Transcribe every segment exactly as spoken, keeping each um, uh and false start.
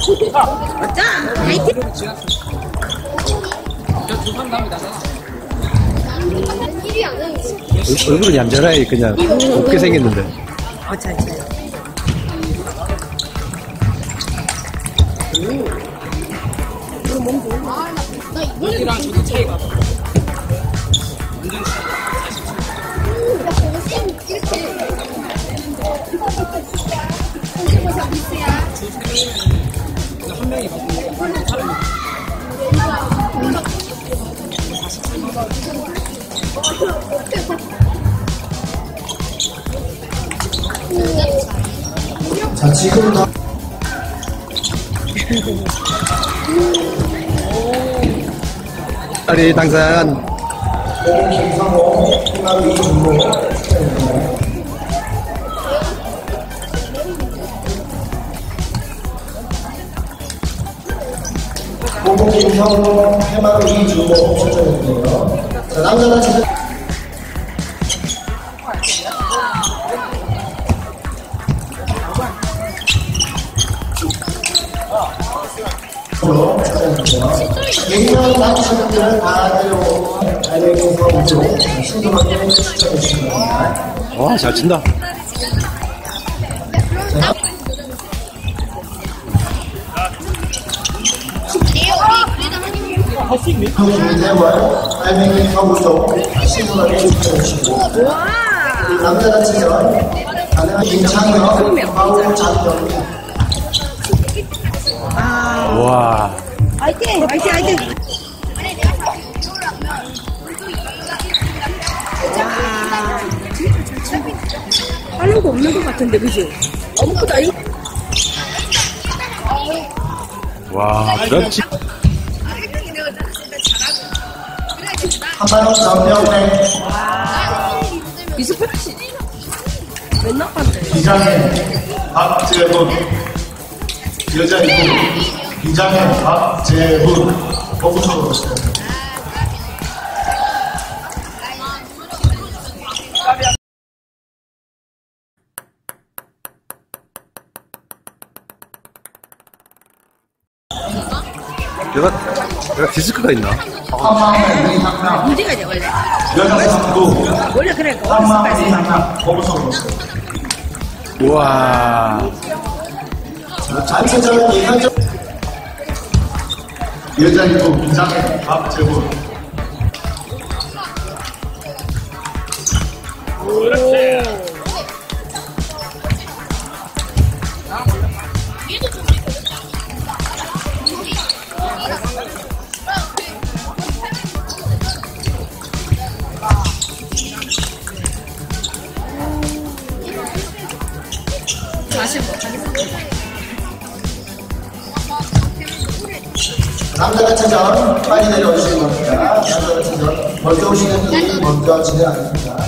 맞자. 화이팅. 얼굴은 얌전하게 그냥 곱게 생겼는데. 어, 잘 잘. 여기랑 저기 차이가. 한 명이 받는 사람이. 자, 지금 다 우리 당선 김상호, 희망이 중고 고모 김상호, 해망이 중고 설정했고요. 자, 남자는 지금 예인한 남친들은 다 데려오고 알맹이에서 우주로 신중하게 추천해주시기 바랍니다. 와, 잘 친다. 김대월 알맹이에서 우주로 신중하게 추천해주시고 남자는 치전 가능한 김창현, 마우 장경 와. 화이팅. 화이팅. 화이팅. 와. 하는 거 없는 것 같은데, 그지? 아무것도 아니. 와, 그렇지. 한마디 전병대 비슷하지? 맨날 간대. 이장현, 박재훈 여자이고 이장현, 박재훈 법무처로 오세요. 내가, 내가 디스크가 있나? 문제가 돼, 원래. 여자상도 원래 그래. 한마디 법무처로 오세요. 우와. 단체적인 예상적 여자이고 이장현, 박재훈 남자 단체전 빨리 내려오시기 바랍니다. 남자 단체전 먼저 오시는 분이 먼저 진행하겠습니다.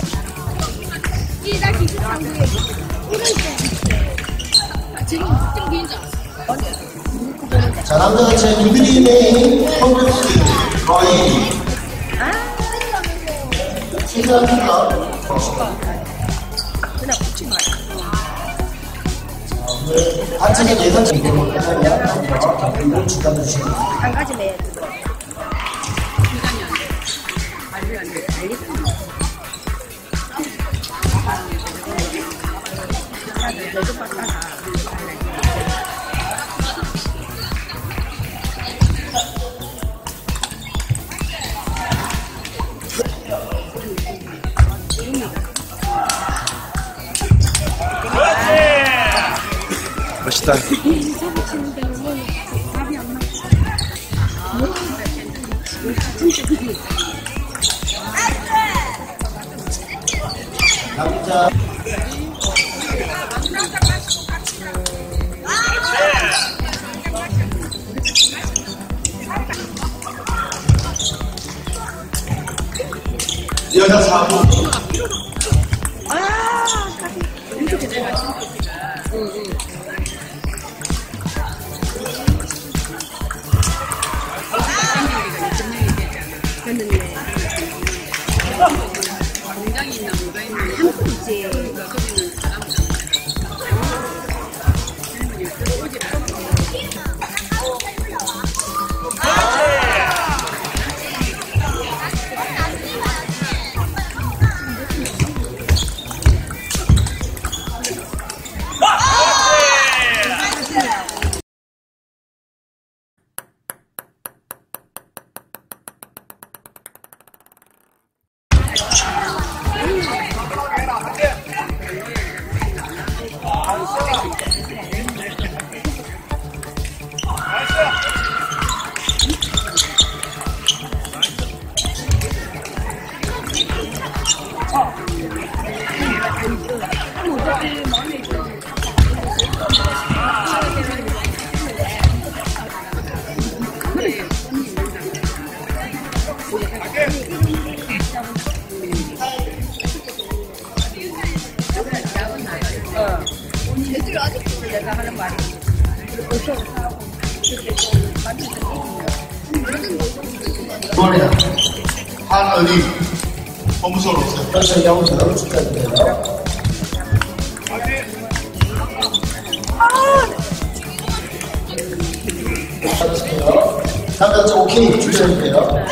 자, 남자 단체 유빈이네인 홈플스 거의 신선합니다. 그냥 붙지 마. 단체는 예상적인 경우는 주담해 주시기 바랍니다. 한 가지 매야 돼. 멋있다. 남자 여자 사부 아, 이렇게 돼. 됐는데. 공장이 있나 뭐가 있나. 한국 있지. 내가 하는 말이. 이번에는 한은희 법무소로 오세요. 현재 영수로 축하드립니다. 다음 단체 오케이 축하드립니다.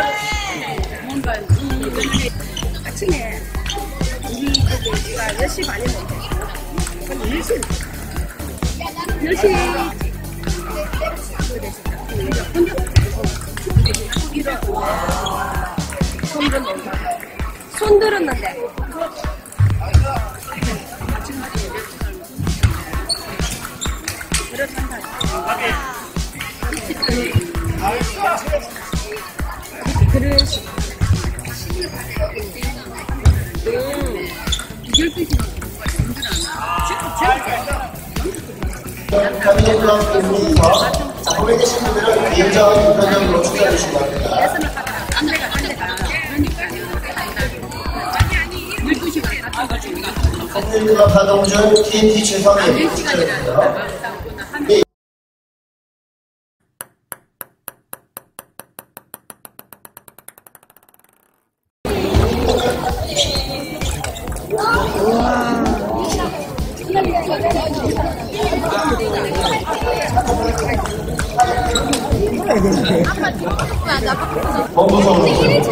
아침에 우리 저기가 열 시 반에 먹어. 그럼 열 시. 열 시. 손 들었는데. 손 들었는데. 그래. 카비넷 플러스에서 거기 계신 분들은 개인적인 변경으로 축하해주시기 바랍니다. 팬클럽 하동 중 티엔티 최성희 축하드립니다. 법무소로 오세요.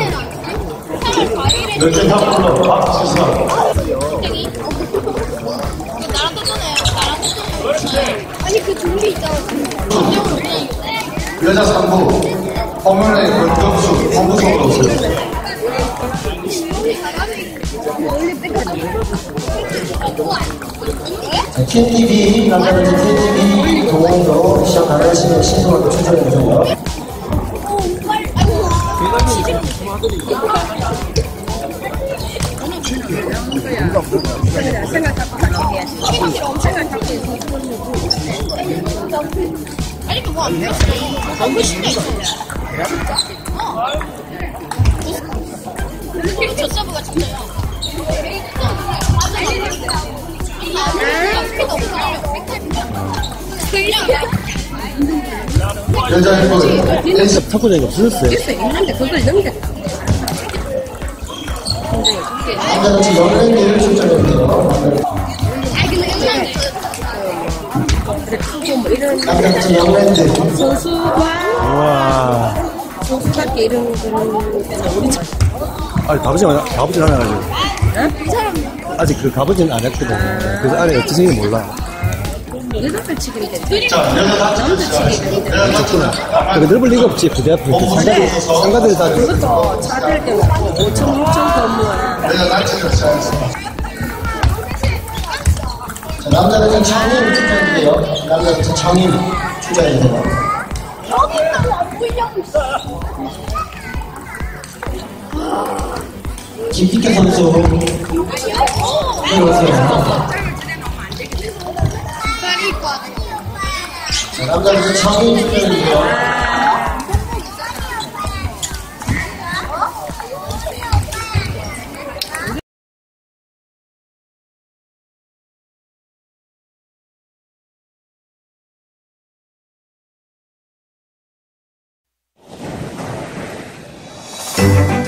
열쇠 탑플러 박지선. 나랑 똑같네요. 나랑 똑같네. 아니 그 종류 있잖아. 여자 삼부 허물의 권경수 법무소로 오세요. 티엔티비 남자는 티엔티비 동호회로 시작 가능하시면 신청하고 추천해주세요. 생각 잡고 같이 해야지. 생각 잡고 아니 그거 안 배웠어. 너무 쉽게 있어요. 이거 젖자부가 진짜요. 여자 일본 댄스 탁구장이 없어졌어요. 있어 있는데 그걸 넘겼다. 남자는 영랜드를 추천해주세요. 남자는 영랜드 선수가 와. 선수답게 이런 거는 우리 아직 가보진, 않- 가보진 않아가지고. 아직 그 가보진 않았거든. 그래서 안에 어찌생이 몰라. 여덟 치기인데 자, 여자 남자 치기인데 그렇구나. 그래, 넓을 리가 없지. 부대 앞에. 그 상가들, 상가들 다. 그것도 차들 때 오천 육천 건물 여자 단체를 시작하겠습니다. 자, 남자는 정인 추천해주세요. 남자는 정인 추천해주세요. 김피케 선수 들어오세요. 자, 남자는 정인 추천해주세요. Thank you.